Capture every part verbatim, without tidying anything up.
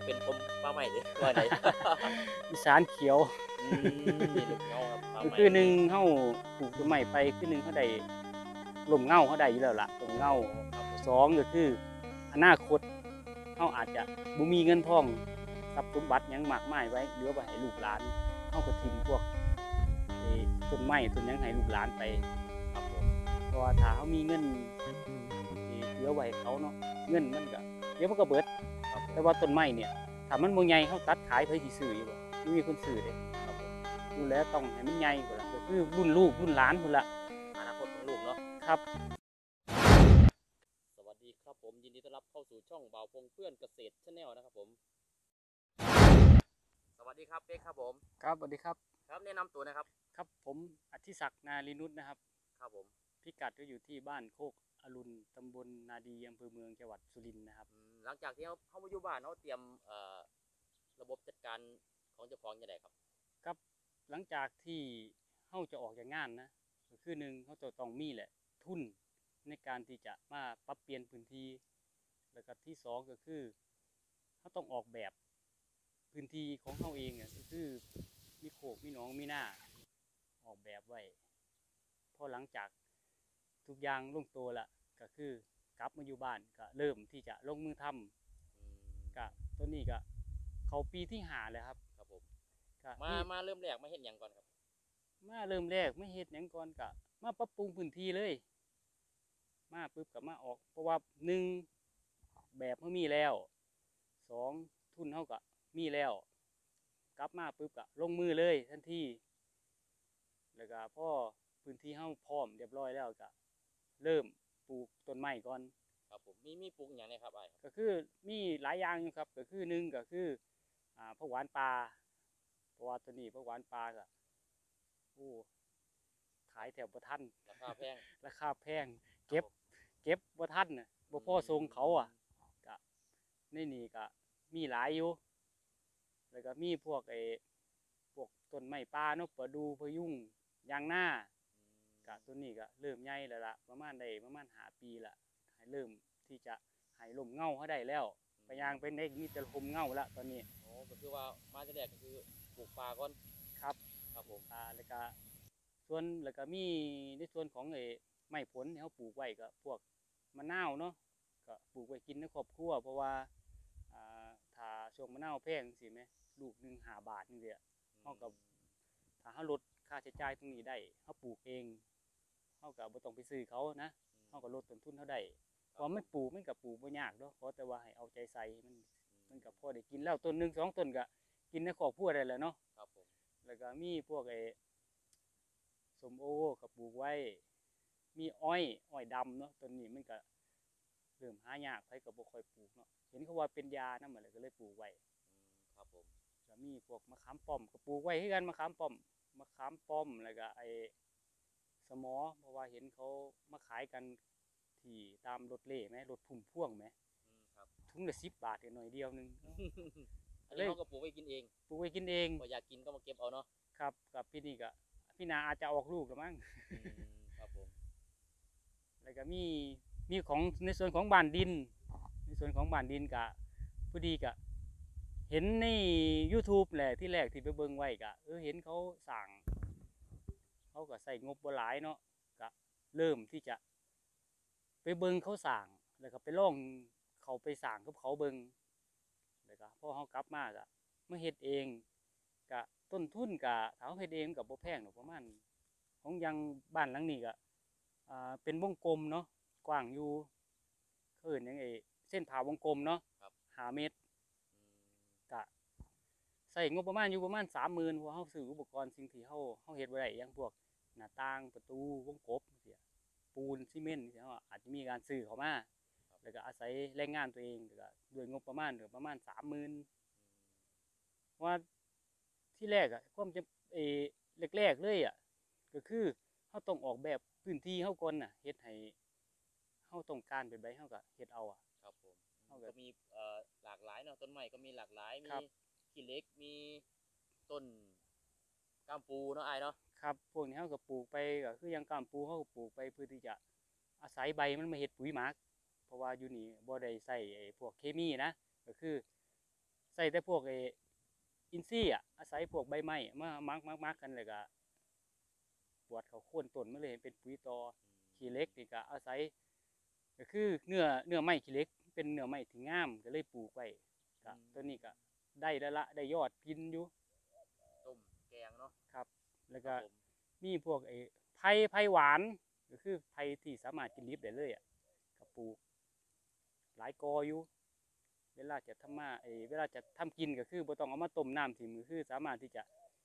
เป็นผมปลาใหม่เลยว่าไหนอีสานเขียวอืมนี่ลูกเงาครับปลาก็ใหม่คือหนึ่งเฮาปลูกต้นไม้ไปคือหนึ่งเฮาได้ลมเงาเฮาได้อยู่แล้วล่ะลมเงาสองก็คืออนาคตเฮาอาจจะบ่มีเงินทองทรัพย์สมบัติหยังมากมายไว้เหลือไว้ให้ลูกหลานเฮาก็ทิ้งพวกไอ้ต้นไม้ต้นหยังให้ลูกหลานไปครับผมเพราะว่าถ้าเฮามีเงินเหลือไว้ให้เขาเนาะเงินมันก็เดี๋ยวมันก็เบิดแต่ว่าต้นไม้เนี่ยถ้ามันบ่ใหญ่เฮาตัดขายไผสิซื้ออยู่บ่บ่มีคนซื้อเด้ครับผมดูแลต้องให้มันใหญ่พุ่นล่ะก็คือรุ่นลูกรุ่นหลานพุ่นล่ะอนาคตของลูกเนาะครับสวัสดีครับผมยินดีต้อนรับเข้าสู่ช่องบ่าวพงเพื่อนเกษตรชาแนลนะครับผมสวัสดีครับเป๊กครับผมครับสวัสดีครับครับแนะนำตัวนะครับครับผมอธิศักดิ์นาลีนุชนะครับครับผมพิกัดก็อยู่ที่บ้านโคกอรุณตำบลนาดีอำเภอเมืองจังหวัดสุรินทร์นะครับหลังจากที่เขาเข้ามาอยู่บ้านเขาเตรียมระบบจัดการของเจ้าของยังไงครับครับหลังจากที่เขาจะออกจากงานนะก็คือหนึ่งเขาจะต้องมีแหละทุนในการที่จะมาปรับเปลี่ยนพื้นที่แล้วก็ที่สองก็คือเขาต้องออกแบบพื้นที่ของเขาเองอ่ะก็คือมีโคกมีหนองมีหน้าออกแบบไว้พอหลังจากทุกอย่างลงตัวละก็คือกลับมาอยู่บ้านก็เริ่มที่จะลงมือทำก็ตัวนี้ก็เขาปีที่หาเลยครับครับผมมามาเริ่มแรกมาเห็นอย่างก่อนครับมาเริ่มแรกไม่เห็นอย่างก่อนก็มาปรับปรุงพื้นที่เลยมาปุ๊บกับมาออกเพราะว่าหนึ่งแบบเขามีแล้วสองทุนเขาก็มีแล้วกลับมาปุ๊บก็ลงมือเลยทันทีแล้วก็พอพื้นที่เขาพร้อมเรียบร้อยแล้วก็เริ่มปลูกต้นไม้ก่อนครับผมมีมีปลูกอย่างไรครับไอ้ก็คือมีหลายอย่างอยู่ครับก็คือหนึ่งก็คืออ่าผักหวานปลาเพราะว่าตัวนี้ผักหวานปลาก็โอ้ขายแถวบ่ทันราคาแพงราคาแพงเก็บเก็บบ่ทันน่ะบ่พอส่งเขาอ่ะก็ในนี่ก็มีหลายอยู่แล้วก็มีพวกไอ้พวกต้นไม้ป่าเนาะประดู่พะยุงยางนาก็ตัวนี้ก็เริ่มใหญ่แล้วล่ะประมาณได้ประมาณห้าปีละให้เริ่มที่จะให้ลมเงาเขาได้แล้วก็ยางเป็นได้มีแต่ลมเงาละตอนนี้โอ้ก็คือว่ามาแรกก็คือปลูกปลาก่อนครับครับผมปลาแล้วก็ส่วนแล้วก็มีในส่วนของไอ้ไม้ผลที่เขาปลูกไว้ก็พวกมะนาวเนาะก็ปลูกไว้กินในครอบครัวเพราะว่าอ่าถ้าช่วงมะนาวแพงสิไหมลูกหนึ่งห้าบาทนี่เดียวเขากับถ้าเขาลดค่าใช้จ่ายตรงนี้ได้เขาปลูกเองเขากับบ่ต้องไปซื้อเขานะเขาก็ลดต้นทุนเขาได้พอไม่ปลูกมันกับปลูกไม่ยากเนาะเพราะแต่ว่าให้เอาใจใส่มันมันกับพอได้กินแล้วต้นหนึ่งสองต้นก็กินในครอบครัวได้แล้วเนาะครับผมแล้วก็มีพวกไอ้ส้มโอกับปลูกไว้มีอ้อยอ้อยดำเนาะต้นนี้มันก็เริ่มหายากใครก็บ่ค่อยปลูกเนาะเห็นเขาว่าเป็นยานั่นแหละก็เลยปลูกไว้ครับผมก็มีพวกมะขามป้อมก็ปลูกไว้ที่กันมะขามป้อมมะขามป้อมแล้วก็ไอ้สมอเพราะว่าเห็นเขามาขายกันที่ตามรถเล่ไหมรถพุ่มพ่วงไหมถุงละสิบบาทหน่อยเดียวนึงอันนี้เขาก็ปลูกไว้กินเองปลูกไว้กินเองพออยากกินก็มาเก็บเอาเนาะครับกับพี่นี่ก็พี่นาอาจจะออกลูกหรือมั้งครับผมแล้วก็มีมีของในส่วนของบ้านดินในส่วนของบ้านดินกะพอดีกะเห็นใน ยูทูบ แหละที่แรกที่ไปเบิ่งไว้กะเออเห็นเขาสั่งเขาก็ใส่งบบ่หลายเนาะกะเริ่มที่จะไปเบิ่งเขาสั่งแล้วก็ไปลองเขาไปสั่งกับเขาเบิ่งแล้วก็พอเขากลับมากะมาเฮ็ดเองกะต้นทุนกะถ้าเขาเฮ็ดเองกับบ่แพงหรอกประมาณของยังบ้านหลังนี้กะอ่าเป็นวงกลมเนาะกว้างอยู่เขาเอิ้นยังไงเส้นผ่าวงกลมเนาะห้าเมตรกะใส่งบประมาณอยู่ประมาณสามหมื่นเพราะเขาซื้ออุปกรณ์สิ่งที่เขาเขาเฮ็ดไว้ได้อย่างพวกหน้าต่างประตูวงกบเสียปูนซีเมนต์เสียอาจจะมีการซื้อเข้ามาแล้วก็อาศัยแรงงานตัวเองแล้วก็ด้วยงบประมาณเหลือประมาณสามหมื่นว่าที่แรกอะความจะเอแรกๆเลยอะก็คือเขาต้องออกแบบพื้นที่เขาก่อนน่ะเฮ็ดให้เขาต้องการเป็นใบเขาก็เฮ็ดเอาอ่ะครับผมก็มีเอ่อหลากหลายเนาะต้นไม้ก็มีหลากหลายมีขี้เหล็กมีต้นกามปูเนาะไอ้เนาะครับพวกนี้เขาก็ปลูกไปก็คือยังกามปูเขาก็ปลูกไปเพื่อที่จะอาศัยใบมันมาเฮ็ดปุ๋ยหมักเพราะว่าอยู่นี่บ่ได้ใส่ไอ้พวกเคมีนะก็คือใส่แต่พวกไอ้อินทรีย์อ่ะอาศัยพวกใบไม้มามักมักมักกันเลยก็ปวดเขาโค่นต้นมาเลยเป็นปุ๋ยต่อขี้เหล็กนี่ก็อาศัยก็คือเนื้อเนื้อไม้ขี้เหล็กเป็นเนื้อไม้ที่งามก็เลยปลูกไว้ก็ตัวนี้ก็ได้แล้วละได้ยอดกินอยู่ต้มแกงเนาะครับแล้วครัก็บผมมีพวกไอ้ไผ่ไผ่หวานก็คือไผ่ที่สามารถกินดิบได้เลยอ่ะก็ปลูกหลายกออยู่เวลาจะทำมาไอ้เวลาจะทำกินก็คือบ่ต้องเอามาต้มน้ำถิ่มก็คือสามารถที่จะ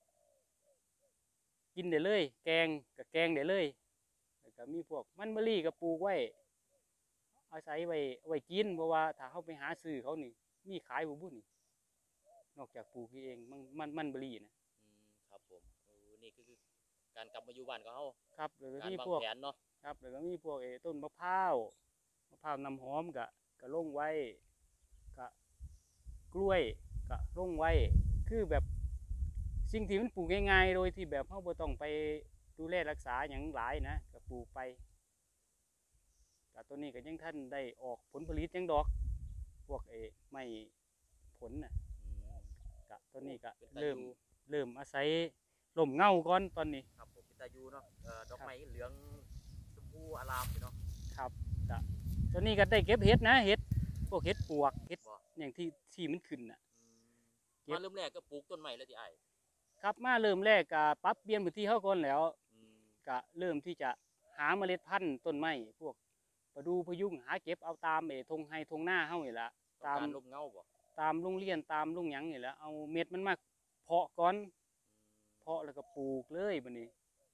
กินได้เลยแกงกับแกงได้เลยแล้วก็มีพวกมันเบอรี่ก็ปลูกไว้อาศัยไว้ไว้กินเพราะว่าถ้าเขาไปหาซื้อเขานี่มีขายบ่บุ่นนี่นอกจากปลูกเองมันมันมันเบอรี่นะอืมครับผมเออนี่คือการกลับมาอยู่บ้านของเฮาครับแล้วก็การมีวางพวกแผนเนาะครับแล้วก็มีพวกไอ้ต้นมะพร้าวมะพร้าวน้ำหอมกะกะลงไว้กะกล้วยกะลงไว้คือแบบสิ่งที่มันปลูกง่ายๆโดยที่แบบเราบ่ต้องไปดูแลรักษาอย่างหลายนะก็ปลูกไปกะตัวนี้ก็ยังท่านได้ออกผลผลิตยังดอกพวกไอ้ไม้ผลน่ะอืมกะตัวนี้ก็เป็นตาเริ่มอยู่เริ่มอาศัยลมเงาก่อนตอนนี้ครับผมเป็นตาอยู่เนาะเอ่อดอกครับไม้เหลืองชมพูอารามอยู่เนาะครับกะตัวนี้ก็ได้เก็บเห็ดนะเห็ดพวกเห็ดปวกเห็ดบ่อย่างที่ที่มันขึ้นน่ะอืมเก็บมาเริ่มแรกก็ปลูกต้นไม้แล้วที่ไอ้ายครับมาเริ่มแรกก็ปรับเปลี่ยนพื้นที่เขาก่อนแล้วอืมก็เริ่มที่จะหาเมล็ดพันธุ์ต้นไม้พวกประดูพะยุงหาเก็บเอาตามไอ้ทงไฮทงหน้าเฮานี่ละต้องตามการลมเงาบ่ตามโรงเรียนตามโรงหยังนี่แหละเอาเม็ดมันมาเพาะก่อนอืมเพาะแล้วก็ปลูกเลยบัดนี้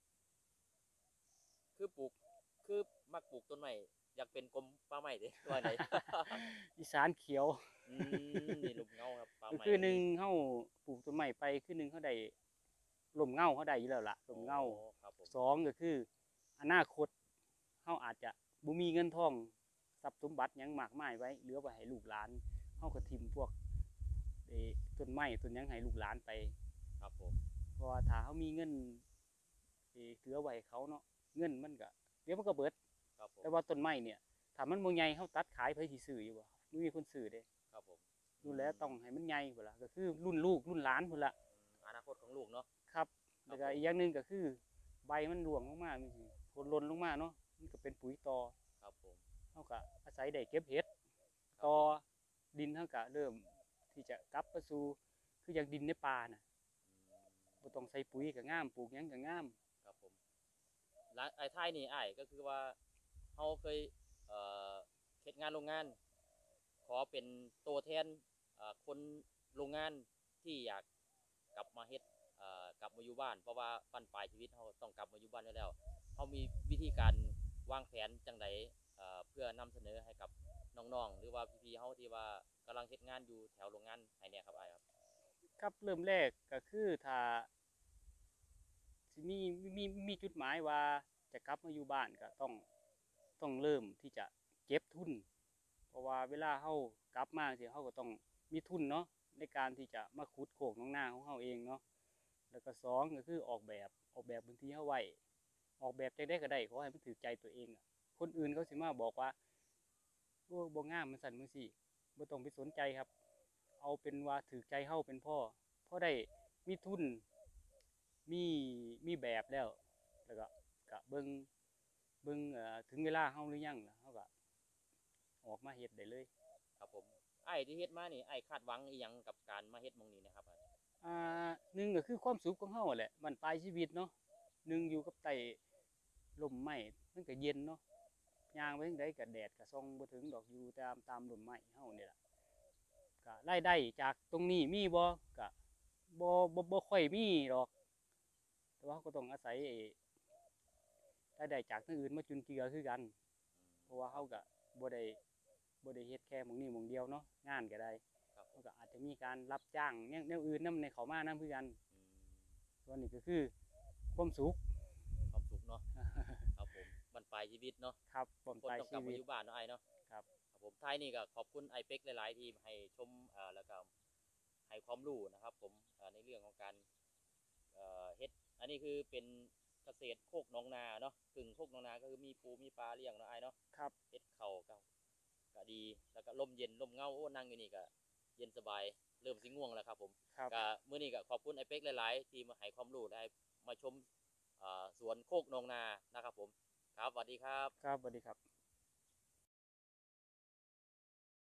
คือปลูกคือมักปลูกต้นไม้อยากเป็นกรมป่าไม้เด้ ว่าไหนอีสานเขียวอืมนี่ลมเงาครับป่าก็ไม้คือหนึ่งเฮาปลูกต้นไม้ไปคือหนึ่งเขาได้ลมเงาเขาได้อยู่แล้วล่ะลมเงาโอ้ครับผมสองก็คืออนาคตเฮาอาจจะบ่มีเงินทองทรัพย์สมบัติหยังมากมายไว้เหลือไว้ให้ลูกหลานเฮาก็ทิ่มพวกเอ่อต้นไม้ต้นหยังให้ลูกหลานไปครับผมเพราะว่าถ้าเฮามีเงินเอ่อเหลือไว้ให้เขาเนาะเงินมันก็เดี๋ยวมันก็เบิดครับผมแต่ว่าต้นไม้เนี่ยถ้ามันบ่ใหญ่เฮาตัดขายไผสิซื้ออยู่บ่บ่มีคนซื้อเด้ครับผมดูแลต้องให้มันใหญ่พุ่นล่ะก็คือรุ่นลูกรุ่นหลานพุ่นล่ะอืมอนาคตของลูกเนาะครับแล้วก็อีกอย่างหนึงก็คือใบมันร่วงลงมามันสิผลหล่นลงมาเนาะมันก็เป็นปุ๋ยต่อครับผมเขาก็อาศัยได้เก็บเห็ดต่อดินเขาก็เริ่มที่จะกลับไปสู่คืออย่างดินในป่าน่ะอืมบ่ต้องใส่ปุ๋ยก็งามปลูกหยังก็งามครับผมร้านไอ้ท้ายนี่ไอ้ายก็คือว่าเขาเคยเอ่อเฮ็ดงานโรงงาน ขอเป็นตัวแทนเอ่อคนโรงงานที่อยากกลับมาเฮ็ดเอ่อกลับมาอยู่บ้าน เพราะว่าฟันปลายชีวิตเขาต้องกลับมาอยู่บ้านอยู่แล้วเขามีวิธีการวางแผนจังไดเอ่อเพื่อนำเสนอให้กับน้องๆหรือว่าพี่ๆเขาที่ว่ากำลังเฮ็ดงานอยู่แถวโรงงานให้เนี่ยครับไอ้ายครับครับเริ่มแรกก็คือถ้าสิมีมีมีจุดหมายว่าจะกลับมาอยู่บ้านก็ต้องต้องเริ่มที่จะเก็บทุน เพราะว่าเวลาเฮากลับมาสิเฮาก็ต้องมีทุนเนาะในการที่จะมาขุดโขกน้องนาของเฮาเองเนาะแล้วก็สองก็คือออกแบบออกแบบพื้นที่เฮาไว้ออกแบบจังได๋ก็ได้ขอให้มันถูกใจตัวเองอะคนอื่นเขาสิมาบอกว่าโอ้บ่งามมันสั่นจังซี่บ่ต้องไปสนใจครับ เอาเป็นว่าถูกใจเฮาเป็นพ่อพอได้มีทุนมีมีแบบแล้วแล้วก็ก็เบิ่งเบิ่งเอ่อถึงเวลาเฮาหรือยังล่ะเฮาก็ออกมาเฮ็ดได้เลยครับผมไอ้ที่เฮ็ดมานี่ไอ้คาดหวังอีหยังกับการมาเฮ็ดหมองนี้นะครับอ้ายอ่าหนึ่งก็คือความสุขของเฮาแหละบั้นปลายชีวิตเนาะหนึ่งอยู่กับใต้ร่มไม้มันก็เย็นเนาะย่างไปทางใดก็แดดก็ส่องบ่ถึงดอกอยู่ตามตามร่มไม้เฮานี่ล่ะก็รายได้จากตรงนี้มีบ่ก็บ่บ่บ่ค่อยมีดอก แต่ว่าเราก็ต้องอาศัยไอ้รายได้จากทางอื่นมาจุนเจือคือกัน เพราะว่าเราก็บ่ได้บ่ได้เฮ็ดแค่หม้องนี้หม้องเดียวเนาะงานก็ได้ครับผมเราก็อาจจะมีการรับจ้างแนวแนวอื่นนำในเขามานํคือกันอืมส่วนนี้ก็คือความสุขความสุขเนาะ ครับผมบรรปลายชีวิตเนาะครับบ่คนปลายต้องกลัชีบมาวิตอยู่บ้านเนาะไอ้เนาะครับครับผมท้ายนี่ก็ขอบคุณไอเป็กหลายๆที่ให้ชมเอ่อแล้วก็ให้ความรู้นะครับผมเอ่อในเรื่องของการเอ่อเฮ็ดอันนี้คือเป็นเกษตรโคกหนองนาเนาะกึ่งโคกหนองนาก็คือมีปูมีปลาเลี้ยงเนาะไอ้เนาะครับเฮ็ดเข่าก็ก็ดีแล้วก็ลมเย็นลมเงาโอ้นั่งอยู่นี่ก็เย็นสบายเริ่มสิง่วงแล้วครับผมครับก็มื้อนี้ก็ขอบคุณไอ้เป็กหลายๆที่มาให้ความรู้ได้มาชมอ่าสวนโคกหนองนานะครับผมครับสวัสดีครับครับสวัสดีครับ